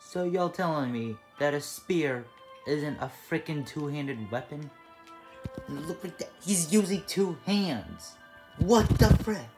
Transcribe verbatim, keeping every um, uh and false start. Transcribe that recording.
So y'all telling me that a spear isn't a freaking two-handed weapon? Look like that. He's using two hands. What the frick?